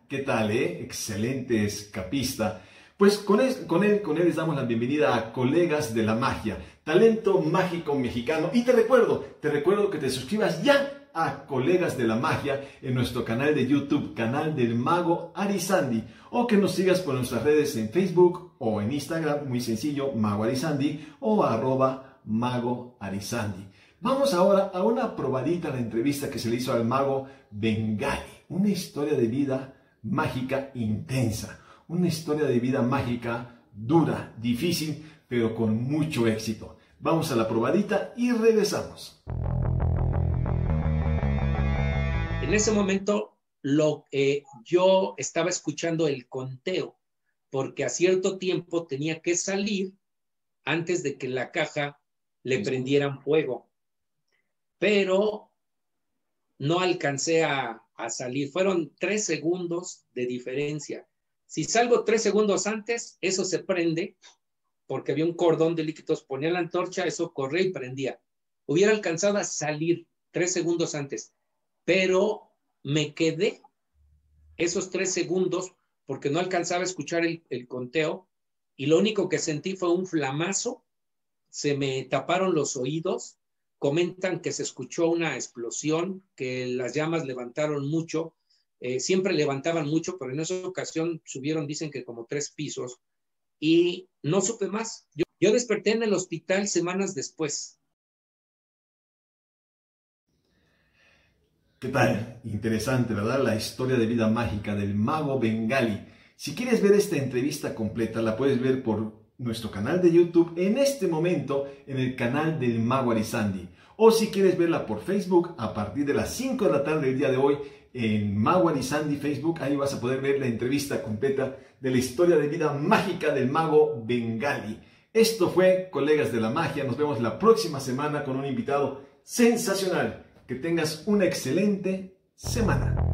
¿Qué tal, Excelente escapista. Pues con él les damos la bienvenida a Colegas de la Magia, talento mágico mexicano. Y te recuerdo que te suscribas ya a Colegas de la Magia en nuestro canal de YouTube, canal del Mago Arizandi, o que nos sigas por nuestras redes en Facebook o en Instagram, muy sencillo, Mago Arizandi o @Mago Arizandi. Vamos ahora a una probadita a la entrevista que se le hizo al Mago Bengali, una historia de vida mágica intensa, una historia de vida mágica dura, difícil, pero con mucho éxito. Vamos a la probadita y regresamos. En ese momento yo estaba escuchando el conteo, porque a cierto tiempo tenía que salir antes de que la caja le prendieran fuego. Pero no alcancé a salir. Fueron 3 segundos de diferencia. Si salgo 3 segundos antes, eso se prende, porque había un cordón de líquidos, ponía la antorcha, eso corría y prendía. Hubiera alcanzado a salir 3 segundos antes, pero me quedé esos 3 segundos porque no alcanzaba a escuchar el conteo, y lo único que sentí fue un flamazo, se me taparon los oídos. Comentan que se escuchó una explosión, que las llamas levantaron mucho, siempre levantaban mucho, pero en esa ocasión subieron, dicen que como 3 pisos, y no supe más. Yo desperté en el hospital semanas después. ¿Qué tal? Interesante, ¿verdad? La historia de vida mágica del Mago Bengali. Si quieres ver esta entrevista completa, la puedes ver por nuestro canal de YouTube en este momento en el canal del Mago Arizandi. O si quieres verla por Facebook a partir de las 5 de la tarde del día de hoy en Mago Arizandi Facebook, ahí vas a poder ver la entrevista completa de la historia de vida mágica del Mago Bengali. Esto fue Colegas de la Magia. Nos vemos la próxima semana con un invitado sensacional. Que tengas una excelente semana.